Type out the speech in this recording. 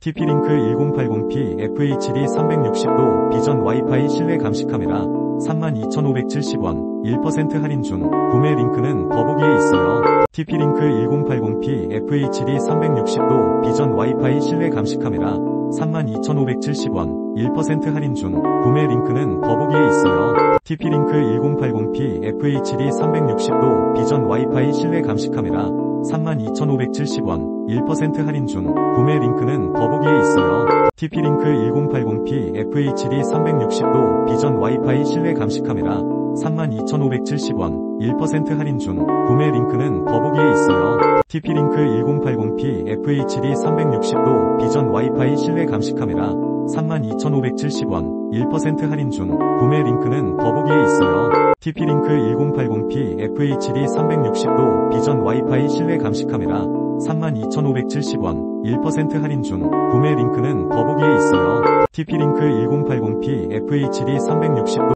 TP-링크 1080p FHD 360도 비전 와이파이 실내 감시 카메라 32,570원 1% 할인 중. 구매 링크는 더보기에 있어요. TP-링크 1080p FHD 360도 비전 와이파이 실내 감시 카메라 32,570원 1% 할인 중. 구매 링크는 더보기에 있어요. TP-링크 1080p FHD 360도 비전 와이파이 실내 감시 카메라 32,570원 1% 할인 중. 구매 링크는 더보기에 있어요. TP-링크 1080p FHD 360도 비전 와이파이 실내 감시 카메라 32,570원 1% 할인 중. 구매 링크는 더보기에 있어요. TP-링크 1080p FHD 360도 비전 와이파이 실내 감시 카메라 32,570원 1% 할인 중. 구매 링크는 더보기에 있어요. TP-링크 1080p FHD 360도 비전 와이파이 실내 감시 카메라 32,570원 1% 할인 중. 구매 링크는 더보기에 있어요. TP-링크 1080p FHD 360도